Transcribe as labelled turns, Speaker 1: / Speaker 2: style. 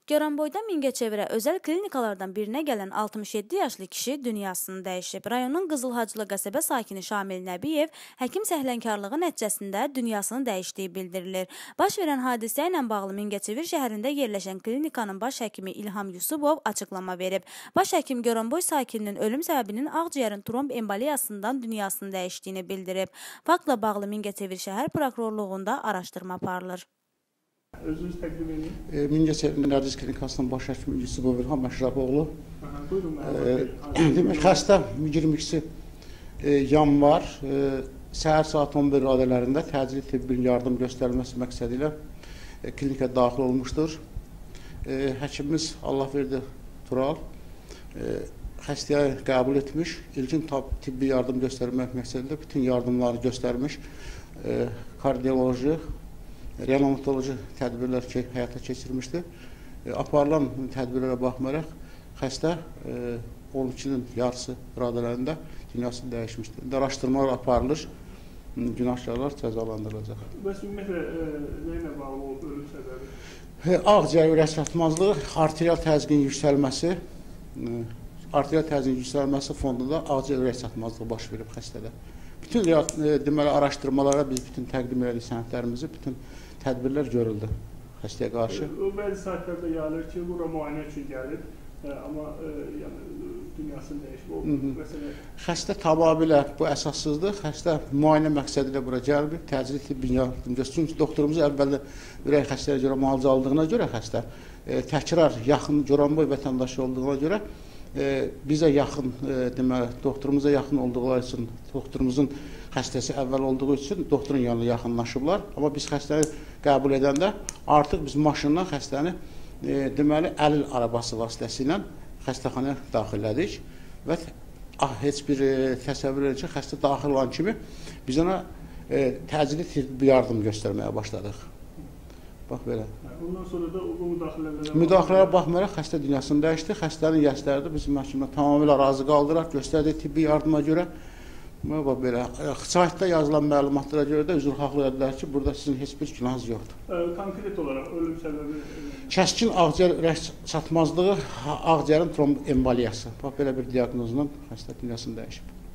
Speaker 1: Goranboyda Mingəçevirə özəl klinikalardan birinə gələn 67 yaşlı kişi dünyasını dəyişib. Rayonun Qızılhaclı qəsəbə sakini Şamil Nəbiyev həkim səhlənkarlığı nəticəsində dünyasını dəyişdiyi bildirilir. Baş verən hadisə ilə bağlı Mingəçevir şəhərində yerləşən klinikanın baş həkimi İlham Yusubov açıqlama verib. Baş həkim Goranboy sakininin ölüm səbəbinin ağciyərin tromb emboliyasından dünyasını dəyişdiyini bildirib. Faktla bağlı Mingəçevir şəhər prokurorluğunda araşdırma aparılır.
Speaker 2: Özünüz təqdim edin.
Speaker 3: Mingəçevir Nərdiz Klinikasının baş həkimi Yusubov İlham Məşrəfoğlu.
Speaker 2: Buyurun.
Speaker 3: Demək, xəstə 22-si yanvar səhər saat 11 radələrində təcili tibbi yardım göstərilməsi məqsədi ilə klinikaya daxil olmuşdur. Həkimimiz Allahverdi Tural xəstəyə qəbul etmiş, ilkin tibbi yardım göstərmək məqsədində bütün yardımları göstərmiş, kardioloji, reanimatoloji tədbirlər həyata keçirmişdir. Aparılan tədbirlərə baxmayaraq xəstə 12-nin yarısı radələrində dünyasını dəyişmişdir. Araşdırmalar aparılır, günahkarlar cəzalandırılacaq.
Speaker 2: Bəs ümumiyyətlə, nə ilə bağlı oldu ölüm səbəbi?
Speaker 3: Ağciyər ürək çatmazlığı, arterial təzyiqin yüksəlməsi fonunda ağciyər ürək çatmazlığı baş verib xəstədə. Bütün deməli, araşdırmalara biz bütün təqdim edirik sənədlərimizi, bütün tədbirlər görüldü xəstəyə qarşı.
Speaker 2: Bəzi saatlarda yayılır ki, bura müayinə üçün gəlib, amma dünyasını dəyişib oldu.
Speaker 3: Xəstə tamamilə bu əsassızdır. Xəstə müayinə məqsədi ilə bura gəlmir, təcili tibbi yardım göstərir. Çünki doktorumuz əvvəldə ürək xəstələrə görə müalicə aldığına görə xəstə təkrar yaxın Goranboy vətəndaşı olduğuna görə bizə yaxın, deməli, doktorumuza yaxın olduqları üçün, doktorumuzun xəstəsi əvvəl olduğu üçün doktorun yanına yaxınlaşıblar. Amma biz xəstəni qəbul edəndə artıq biz maşından xəstəni, deməli, əlil arabası vasitəsilə xəstəxanaya daxillədik və heç bir təsəvvür edin ki, xəstə daxil olan kimi biz ona təcili tibbi yardım göstərməyə başladıq. Bax, belə.
Speaker 2: Ondan sonra da o
Speaker 3: müdaxilələrə baxmayaraq xəstə dünyasını dəyişdi. Xəstənin yəsləri də bizim məhkəmə tamamilə razı qaldılar, göstərdiyi tibbi yardıma görə. Bax, belə. Saytda yazılan məlumatlara görə də üzrxahlıq edilər ki, burada sizin heç bir günahınız yoxdur.
Speaker 2: Konkret olaraq ölüm səbəbi?
Speaker 3: Kəskin ağciyər ürək çatmazlığı, ağciyərin tromb emboliyası. Bax, belə bir diaqnozla xəstə dünyasını dəyişib.